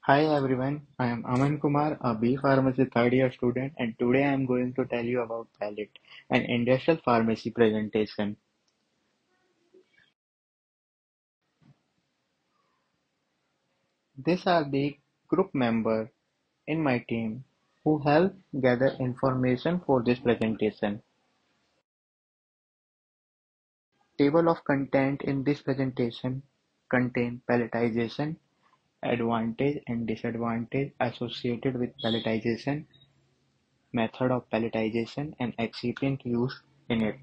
Hi everyone, I am Aman Kumar, a B Pharmacy third year student, and today I am going to tell you about Palette, an industrial pharmacy presentation. These are the group members in my team who help gather information for this presentation. Table of content in this presentation contain palletization, advantage and disadvantage associated with palletization, method of palletization, and excipient used in it.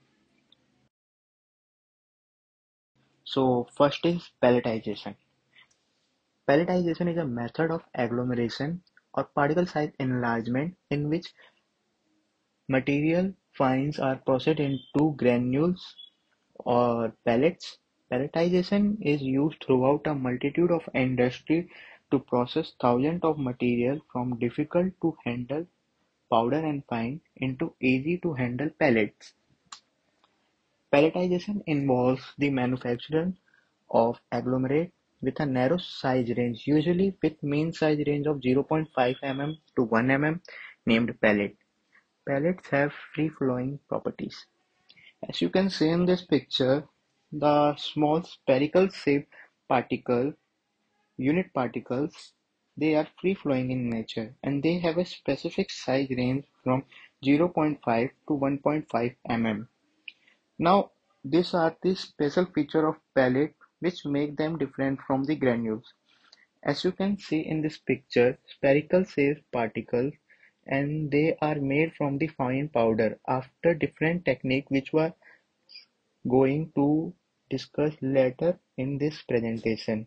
So first is palletization. Pelletization is a method of agglomeration or particle size enlargement in which material fines are processed into granules or pellets. Pelletization is used throughout a multitude of industries to process thousands of material from difficult to handle powder and fine into easy to handle pellets. Pelletization involves the manufacture of agglomerate with a narrow size range, usually with mean size range of 0.5 mm to 1 mm, named pellet. Pellets have free-flowing properties. As you can see in this picture, the small spherical shaped particle, unit particles, they are free-flowing in nature and they have a specific size range from 0.5 to 1.5 mm. Now, these are the special feature of pellet which make them different from the granules. As you can see in this picture, spherical shaped particles and they are made from the fine powder after different technique which we are going to discuss later in this presentation.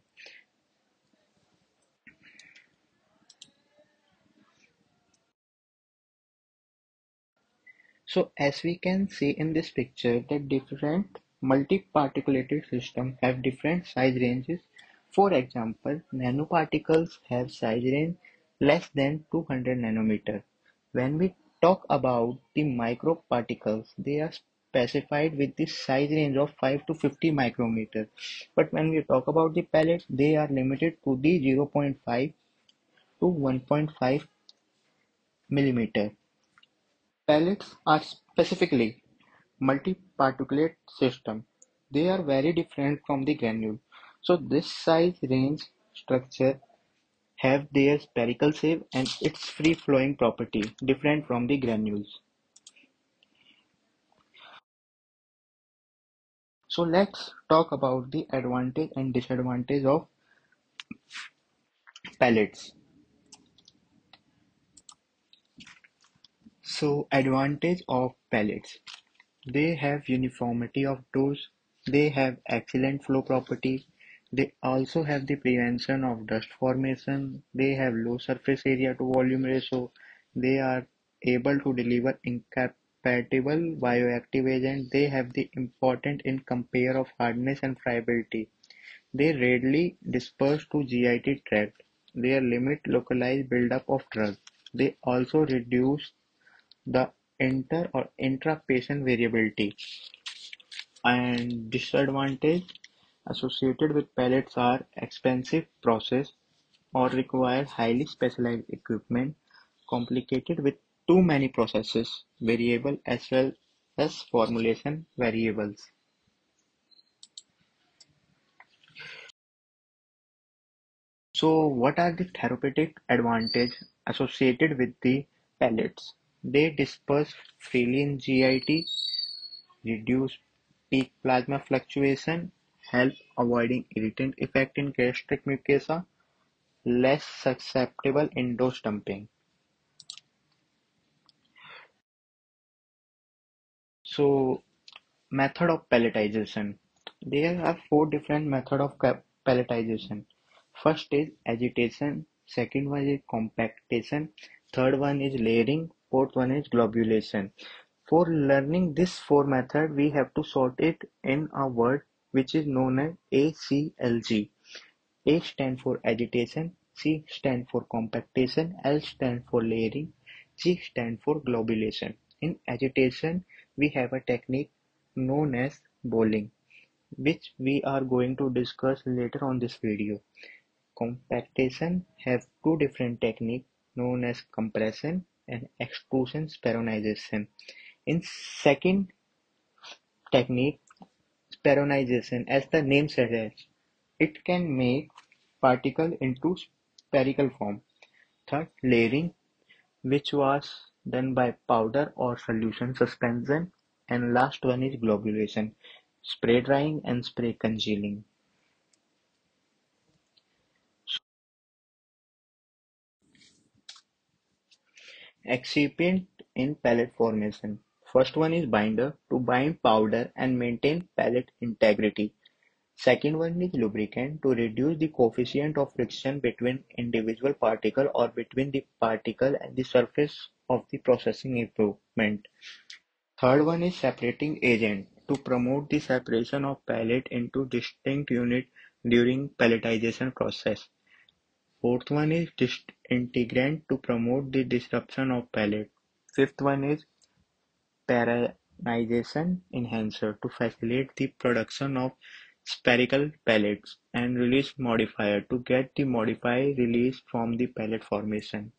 So as we can see in this picture that different multi-particulated systems have different size ranges. For example, nanoparticles have size range less than 200 nanometer. When we talk about the microparticles, they are specified with the size range of 5 to 50 micrometer. But when we talk about the pellets, they are limited to the 0.5 to 1.5 millimeter. Pellets are specifically multi-particulate system. They are very different from the granule. So this size range structure have their spherical shape and its free-flowing property different from the granules. So let's talk about the advantage and disadvantage of pellets. So advantage of pellets. They have uniformity of dose, they have excellent flow property, they also have the prevention of dust formation, they have low surface area to volume ratio, they are able to deliver incompatible bioactive agent, they have the important in compare of hardness and friability. They readily disperse to GIT tract. They limit localized buildup of drug. They also reduce the inter or intra-patient variability. And disadvantage associated with pellets are expensive process or require highly specialized equipment, complicated with too many processes, variable as well as formulation variables. So what are the therapeutic advantage associated with the pellets? They disperse freely in GIT, reduce peak plasma fluctuation, help avoiding irritant effect in gastric mucosa, less susceptible in dose dumping. So method of pelletization. There are four different method of pelletization. First is agitation, second one is compactation, third one is layering, fourth one is globulation. For learning this four method, we have to sort it in a word which is known as ACLG. A stand for agitation, C stand for compactation, L stand for layering, G stand for globulation. In agitation, we have a technique known as bowling, which we are going to discuss later on this video. Compactation have two different techniques known as compression and extrusion speronization. In second technique, speronization, as the name suggests, it can make particle into spherical form. Third, layering, which was done by powder or solution suspension. And last one is globulation, spray drying and spray congealing. Excipient in pellet formation. First one is binder, to bind powder and maintain pellet integrity. Second one is lubricant, to reduce the coefficient of friction between individual particle or between the particle and the surface of the processing equipment. Third one is separating agent, to promote the separation of pellet into distinct unit during pelletization process. Fourth one is disintegrant, to promote the disruption of pellet. Fifth one is pyranization enhancer, to facilitate the production of spherical pellets. And release modifier, to get the modified release from the pellet formation.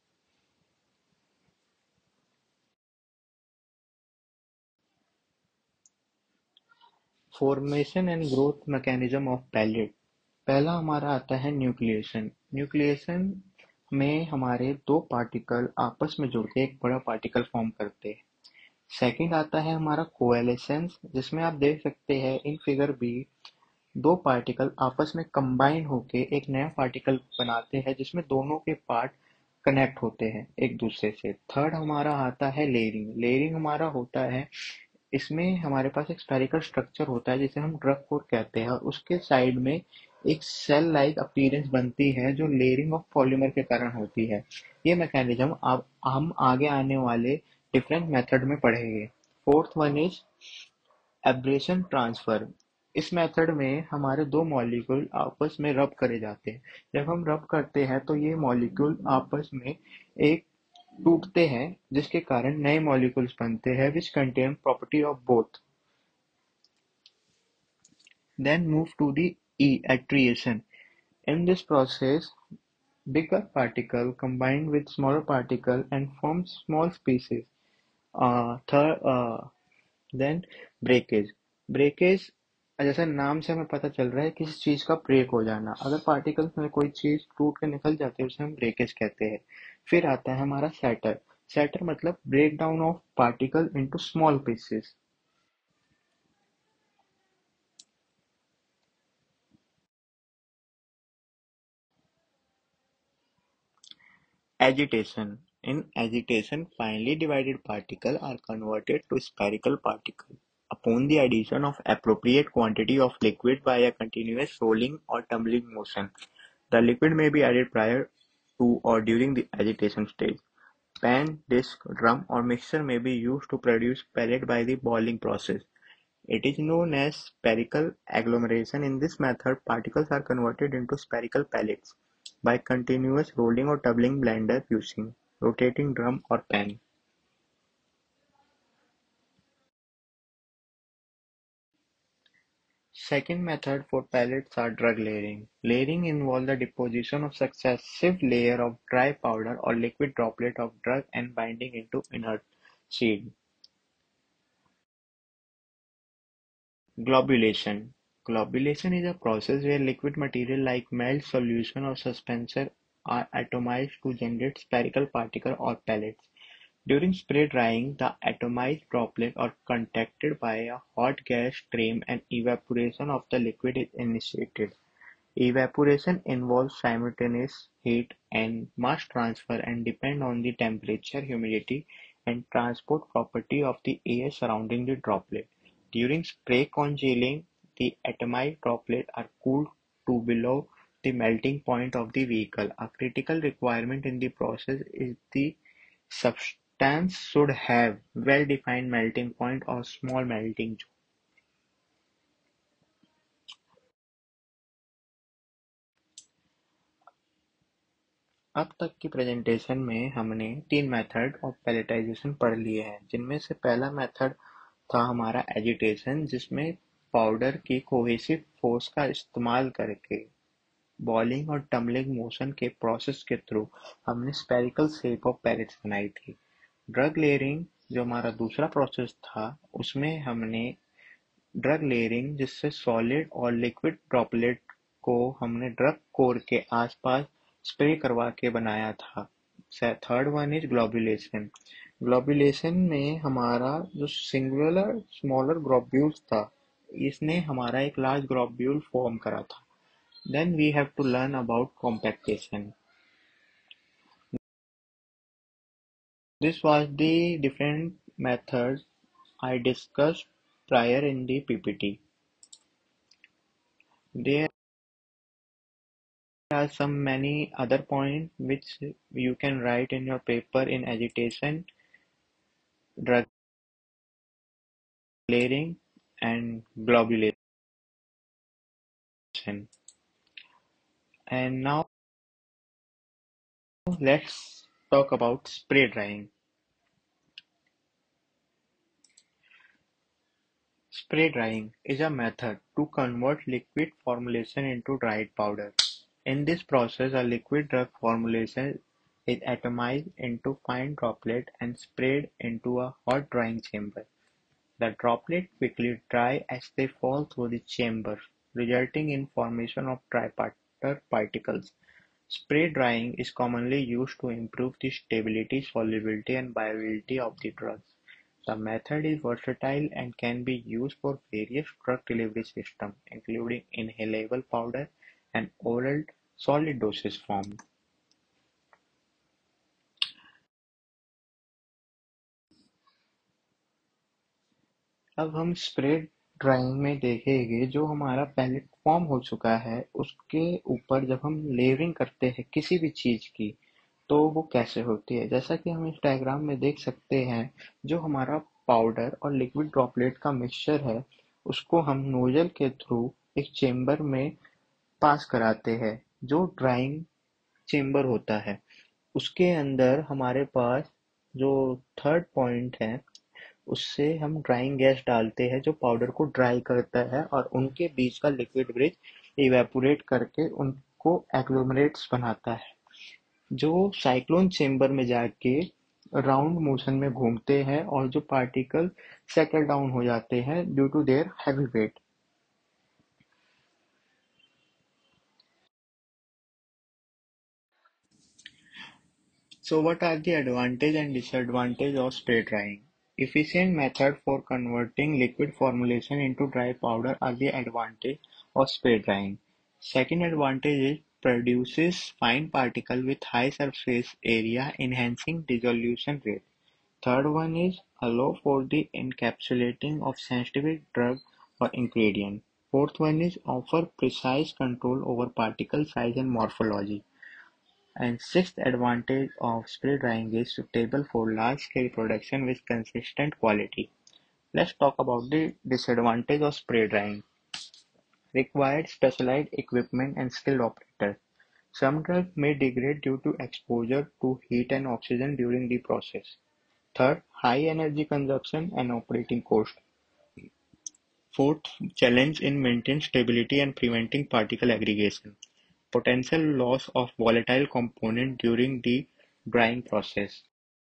Formation and growth mechanism of pellet. पहला हमारा आता है nucleation. Nucleation में हमारे दो particle आपस में जुड़के एक बड़ा पार्टिकल फॉर्म करते हैं। सेकंड आता है हमारा कोएलेसेंस, जिसमें आप देख सकते हैं इन फिगर बी, दो पार्टिकल आपस में कंबाइन होके एक नया पार्टिकल बनाते हैं जिसमें दोनों के पार्ट कनेक्ट होते हैं एक दूसरे से। थर्ड हमारा आता है लेयरिंग। लेयरिंग हमारा होता है, इसमें हमारे पास एक स्फेरिकल स्ट्रक्चर होता है जिसे हम ड्रग कोर कहते हैं, और उसके साइड में एक सेल लाइक अपीयरेंस बनती है जो लेयरिंग ऑफ पॉलीमर के कारण होती है। ये मैकेनिज्म अब हम आगे आने वाले डिफरेंट मेथड में पढ़ेंगे। Fourth one is abrasion transfer. इस मेथड में हमारे दो मॉलिक्यूल आपस में रब करे जाते हैं। जब हम रब करते हैं तो ये मॉलिक्यूल आपस में एक टूटते हैं, जिसके कारण नए मॉलिक्यूल्स बनते हैं which contain property of both. Then move to the attreation. In this process, bigger particle combine with smaller particle and form small species. Third, then breakage. Breakage जैसे नाम से हमें पता चल रहा है किसी चीज का ब्रेक हो जाना। अगर पार्टिकल्स में कोई चीज टूट के निकल जाती है उसे हम ब्रेकेज कहते हैं। फिर आता है हमारा सैटर। सैटर मतलब break down of particle into small pieces. Agitation. In agitation, finely divided particles are converted to spherical particles upon the addition of appropriate quantity of liquid by a continuous rolling or tumbling motion. The liquid may be added prior to or during the agitation stage. Pan, disc, drum or mixture may be used to produce pellet by the boiling process. It is known as spherical agglomeration. In this method, particles are converted into spherical pellets by continuous rolling or tumbling blender using rotating drum or pan. Second method for pellets are drug layering. Layering involves the deposition of successive layer of dry powder or liquid droplet of drug and binding into inert seed. Globulation. Globulation is a process where liquid material like melt, solution or suspension are atomized to generate spherical particles or pellets. During spray drying, the atomized droplets are contacted by a hot gas stream and evaporation of the liquid is initiated. Evaporation involves simultaneous heat and mass transfer and depend on the temperature, humidity, and transport property of the air surrounding the droplet. During spray congealing, the atomized droplets are cooled to below the melting point of the vehicle. A critical requirement in the process is the substance should have well-defined melting point or small melting zone. अब तक की presentation में हमने तीन method of palletization पढ़ लिए हैं, जिनमें से पहला मेथड था हमारा एजिटेशन, जिसमें पाउडर की कोहेसिव फोर्स का इस्तेमाल करके बॉलिंग और टम्बलिंग मोशन के प्रोसेस के थ्रू हमने स्फेरिकल शेप ऑफ पैलेट्स बनाई थी। ड्रग लेयरिंग जो हमारा दूसरा प्रोसेस था, उसमें हमने ड्रग लेयरिंग जिससे सॉलिड और लिक्विड ड्रॉपलेट को हमने ड्रग कोर के आसपास स्प्रे करवा के बनाया था। Third one is globulation. Globulation में हमारा जो सिंगुलर स्मॉलर ग्लोब्यूल्स था, इसने हमारा एक लार्ज ग्लोब्यूल फॉर्म करा था। Then we have to learn about compaction. This was the different methods I discussed prior in the PPT. There are some many other points which you can write in your paper in agitation, drug layering, and globulation. And now let's talk about spray drying. Spray drying is a method to convert liquid formulation into dried powder. In this process, a liquid drug formulation is atomized into fine droplets and sprayed into a hot drying chamber. The droplets quickly dry as they fall through the chamber, resulting in formation of dry powder particles. Spray drying is commonly used to improve the stability, solubility, and bioavailability of the drugs. The method is versatile and can be used for various drug delivery systems, including inhalable powder and oral solid dosage form. अब हम spray drying में देखेंगे जो हमारा palette form हो चुका है, उसके ऊपर जब हम लेयरिंग करते हैं किसी भी चीज की, तो वो कैसे होती है। जैसा कि हम इस डायग्राम में देख सकते हैं, जो हमारा पाउडर और लिक्विड ड्रॉपलेट का मिक्सचर है, उसको हम नोजल के थ्रू एक चेम्बर में पास कराते हैं, जो ड्राइंग चेम्बर होता है। उसके अंदर हमारे पास जो थर्ड पॉइंट है, उससे हम ड्राइंग गैस डालते हैं जो पाउडर को ड्राई करता है और उनके बीच का लिक्विड ब्रिज इवेपोरेट करके उनको एग्लोमरेट्स बनाता है, जो साइक्लोन चेम्बर में जाके राउंड मोशन में घूमते हैं और जो पार्टिकल सेटल डाउन हो जाते हैं due to their heavy weight. So what are the advantage and disadvantage of spray drying? Efficient method for converting liquid formulation into dry powder are the advantage of spray drying. Second advantage is produces fine particle with high surface area enhancing dissolution rate. Third one is allow for the encapsulating of sensitive drug or ingredient. Fourth one is offer precise control over particle size and morphology. And sixth advantage of spray drying is suitable for large-scale production with consistent quality. Let's talk about the disadvantage of spray drying. Required specialized equipment and skilled operators. Some drugs may degrade due to exposure to heat and oxygen during the process. Third, high energy consumption and operating cost. Fourth, challenge in maintaining stability and preventing particle aggregation. Potential loss of volatile component during the drying process.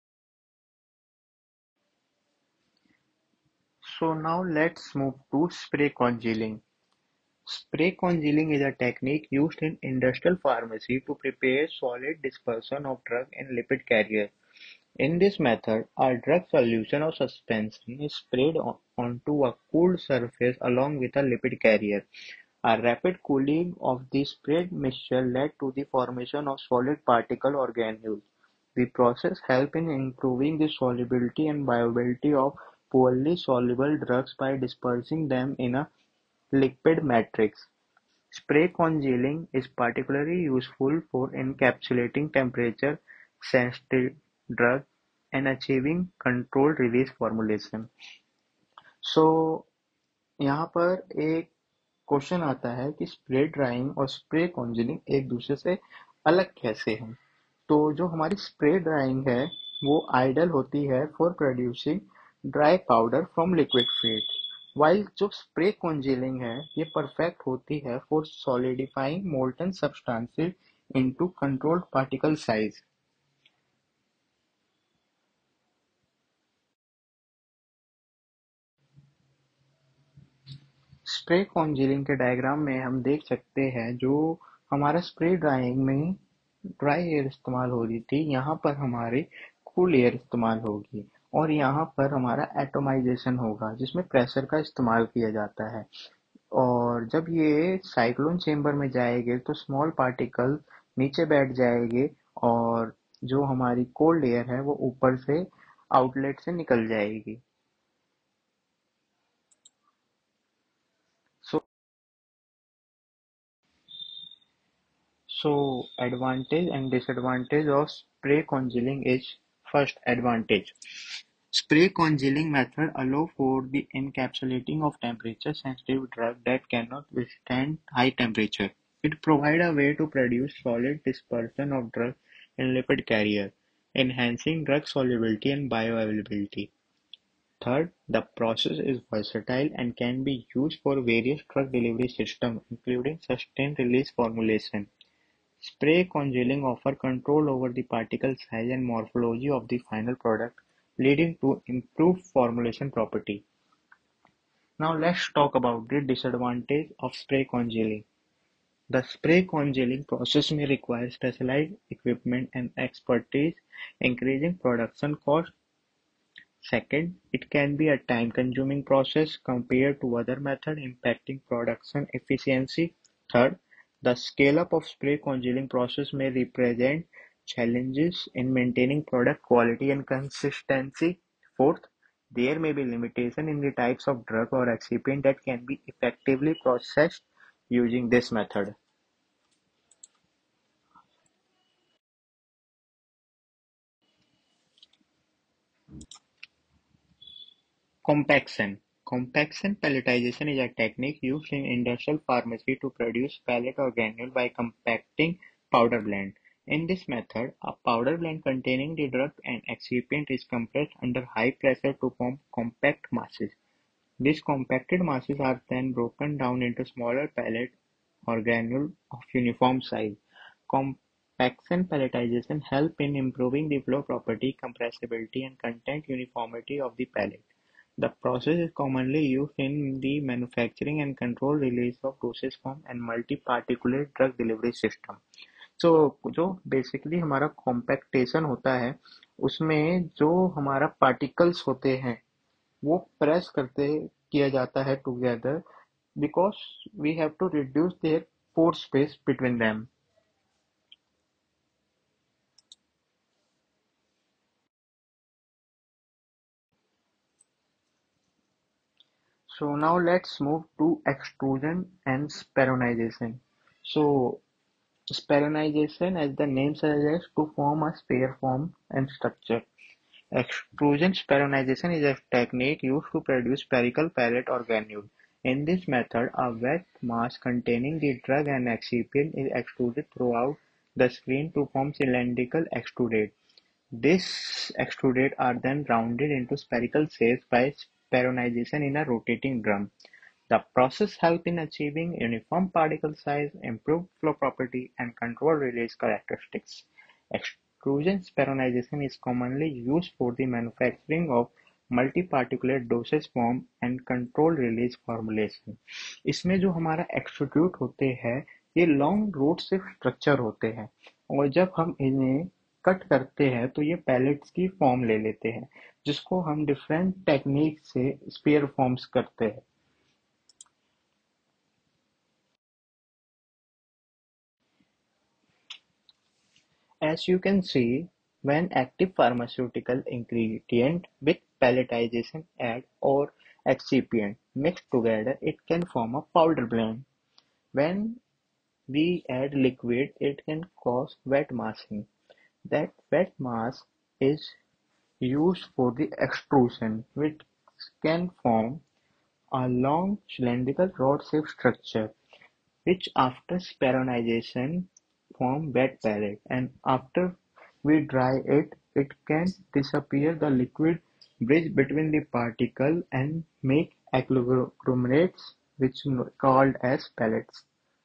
So now let's move to spray congealing. Spray congealing is a technique used in industrial pharmacy to prepare solid dispersion of drug in lipid carrier. In this method, a drug solution or suspension is sprayed onto a cooled surface along with a lipid carrier. A rapid cooling of the sprayed mixture led to the formation of solid particle or granules. The process helps in improving the solubility and bioavailability of poorly soluble drugs by dispersing them in a lipid matrix. Spray congealing is particularly useful for encapsulating temperature-sensitive drugs and achieving controlled release formulation. So यहाँ पर एक question आता है कि spray drying और spray congealing एक दूसरे से अलग कैसे हैं। तो जो हमारी स्प्रे ड्राइंग है वो आइडल होती है for producing dry powder from liquid feed, while जो स्प्रे congealing है ये परफेक्ट होती है for solidifying molten substances into controlled particle size. Spray congealing के डायग्राम में हम देख सकते हैं जो हमारा स्प्रे ड्राइंग में ड्राई एयर इस्तेमाल हो रही थी, यहाँ पर हमारी कूल एयर इस्तेमाल होगी और यहाँ पर हमारा एटोमाइजेशन होगा जिसमें प्रेशर का इस्तेमाल किया जाता है। और जब ये साइक्लोन चेंबर में जाएंगे तो स्मॉल पार्टिकल नीचे बैठ जाएंगे और जो हमारी कोल्ड एयर है वो ऊपर से आउटलेट से निकल जाएगी। So advantage and disadvantage of spray congealing is: first advantage. Spray congealing method allow for the encapsulating of temperature sensitive drug that cannot withstand high temperature. It provide a way to produce solid dispersion of drug in lipid carrier, enhancing drug solubility and bioavailability. Third, the process is versatile and can be used for various drug delivery systems, including sustained release formulation. Spray congealing offers control over the particle size and morphology of the final product, leading to improved formulation property. Now let's talk about the disadvantage of spray congealing. The spray congealing process may require specialized equipment and expertise, increasing production cost. Second, it can be a time-consuming process compared to other methods, impacting production efficiency. Third, the scale-up of spray congealing process may represent challenges in maintaining product quality and consistency. Fourth, there may be limitation in the types of drug or excipient that can be effectively processed using this method. Compaction: Compaction pelletization is a technique used in industrial pharmacy to produce pellet or granule by compacting powder blend. In this method, a powder blend containing the drug and excipient is compressed under high pressure to form compact masses. These compacted masses are then broken down into smaller pellets or granules of uniform size. Compaction pelletization helps in improving the flow property, compressibility, and content uniformity of the pellet. The process is commonly used in the manufacturing and controlled release of dosage form and multi-particulate drug delivery system. जो basically हमारा compaction होता है उसमें जो हमारा particles होते हैं वो प्रेस करते किया जाता है together because we have to reduce their pore space between them. So now let's move to extrusion and speronization. So speronization, as the name suggests, to form a sphere form and structure. Extrusion speronization is a technique used to produce spherical pellet or granule. In this method, a wet mass containing the drug and excipient is extruded throughout the screen to form cylindrical extrudate. These extrudates are then rounded into spherical shapes by speronization in a rotating drum. The process helps in achieving uniform particle size, improved flow property, and controlled release characteristics. Extrusion speronization is commonly used for the manufacturing of multi-particulate dosage form and controlled release formulation. इसमें जो हमारा extrude होते हैं ये long route से structure होते हैं और जब हम इन्हें कट करते हैं तो ये पैलेट्स की फॉर्म ले लेते हैं जिसको हम डिफरेंट टेक्निक से स्पेयर फॉर्म्स करते हैं. As you can see, when active pharmaceutical ingredient with pelletization add or excipient mixed together, it can form a powder blend. When we add liquid, it can cause wet massing. That wet mass is used for the extrusion, which can form a long cylindrical rod-shaped structure, which after speronization form wet pellet, and after we dry it, it can disappear the liquid bridge between the particle and make agglomerates which called as pellets.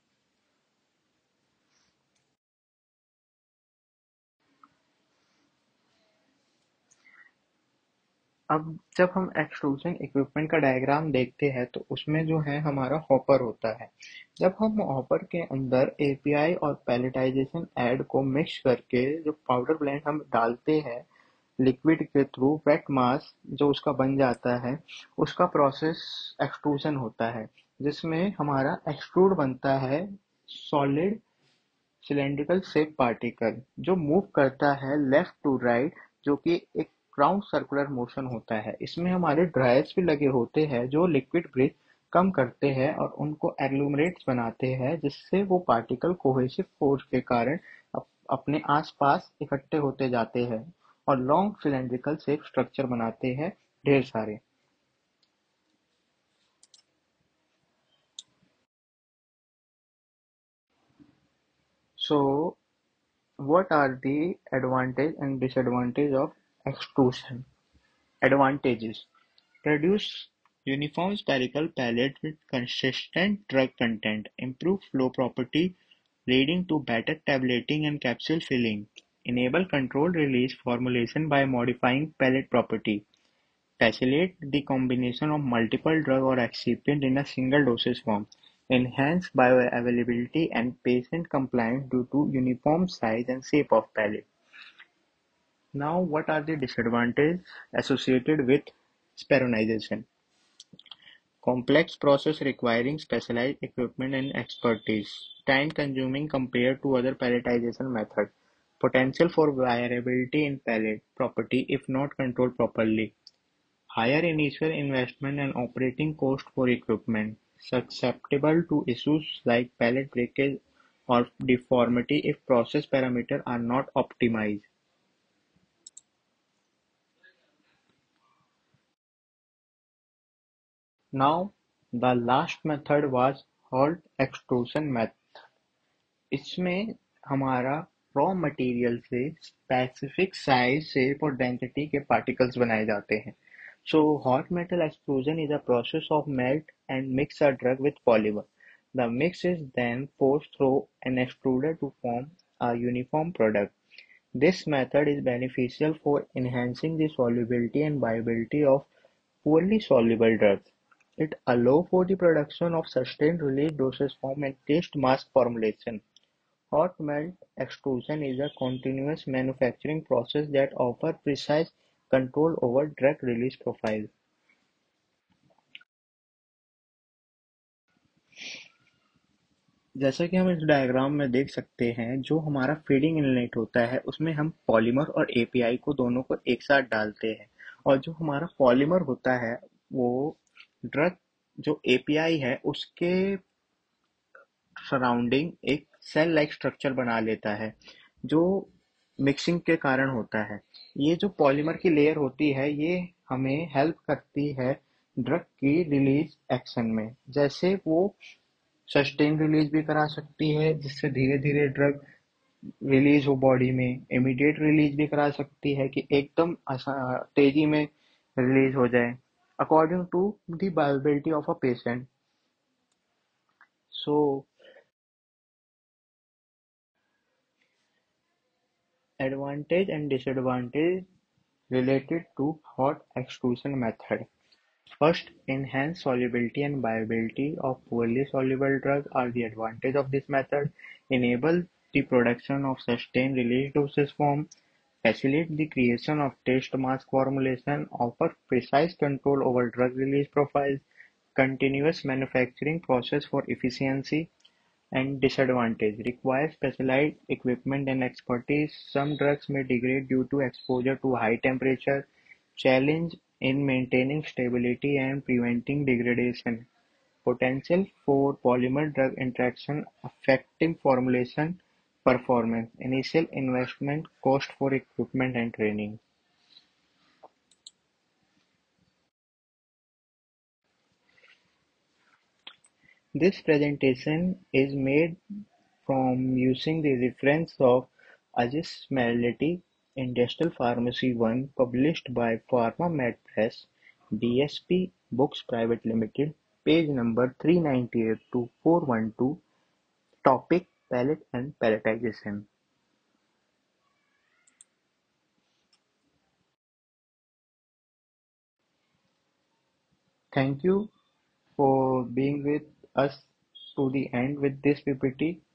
अब जब हम extrusion equipment का diagram देखते हैं तो उसमें जो है हमारा हॉपर होता है। जब हम हॉपर के अंदर एपीआई और पैलेटाइजेशन ऐड को मिक्स करके जो पाउडर ब्लेंड हम डालते हैं लिक्विड के थ्रू वेट मास जो उसका बन जाता है, उसका प्रोसेस एक्सट्रूजन होता है, जिसमें हमारा एक्सट्रूड बनता है सॉलिड सिलिंड्रिकल शेप पार्टिकल जो मूव करता है लेफ्ट टू राइट, जो कि एक राउंड सर्कुलर मोशन होता है। इसमें हमारे ड्रायर्स भी लगे होते हैं जो लिक्विड ब्रिज कम करते हैं और उनको एग्लोमरेट्स बनाते हैं, जिससे वो पार्टिकल कोहेसिव फोर्स के कारण अपने आसपास इकट्ठे होते जाते हैं और लॉन्ग सिलेंड्रिकल शेप स्ट्रक्चर बनाते हैं ढेर सारे। So what are the advantage and disadvantage of extrusion? Advantages: produce uniform spherical palette with consistent drug content, improve flow property leading to better tableting and capsule filling, enable controlled release formulation by modifying palette property, facilitate the combination of multiple drug or excipient in a single dosage form, enhance bioavailability and patient compliance due to uniform size and shape of palette. Now, what are the disadvantages associated with speronization? Complex process requiring specialized equipment and expertise. Time-consuming compared to other pelletization methods. Potential for variability in pellet property if not controlled properly. Higher initial investment and operating cost for equipment. Susceptible to issues like pellet breakage or deformity if process parameters are not optimized. Now, the last method was hot extrusion method. इसमें हमारा raw material से specific size shape और density के particles बनाए जाते हैं. So hot metal extrusion is a process of melt and mix a drug with polymer. The mix is then forced through an extruder to form a uniform product. This method is beneficial for enhancing the solubility and viability of poorly soluble drugs. It allows for the production of sustained release dosage form and taste mask formulation. Hot melt extrusion is a continuous manufacturing process that offers precise control over drug release profile. जैसा कि हम इस diagram में देख सकते हैं, जो हमारा फीडिंग इनलेट होता है उसमें हम पॉलीमर और एपीआई को दोनों को एक साथ डालते हैं, और जो हमारा पॉलीमर होता है वो ड्रग जो एपीआई है उसके सराउंडिंग एक सेल लाइक स्ट्रक्चर बना लेता है, जो मिक्सिंग के कारण होता है। ये जो पॉलीमर की लेयर होती है ये हमें हेल्प करती है ड्रग की रिलीज एक्शन में, जैसे वो सस्टेन रिलीज भी करा सकती है जिससे धीरे धीरे ड्रग रिलीज हो बॉडी में, इमीडिएट रिलीज भी करा सकती है कि एकदम तेजी में रिलीज हो जाए according to the bioavailability of a patient. So advantage and disadvantage related to hot extrusion method. First, enhanced solubility and viability of poorly soluble drugs are the advantage of this method. Enable the production of sustained release dosage form, facilitate the creation of taste mask formulation, offer precise control over drug release profiles, continuous manufacturing process for efficiency, and disadvantage: require specialized equipment and expertise. Some drugs may degrade due to exposure to high temperature. Challenge in maintaining stability and preventing degradation. Potential for polymer-drug interaction affecting formulation performance. Initial investment cost for equipment and training. This presentation is made from using the reference of Ajit Smelty Industrial Pharmacy One, published by PharmaMed Press, DSP Books Private Limited, page number 398 to 412, topic palate and palletization. Thank you for being with us to the end with this PPT.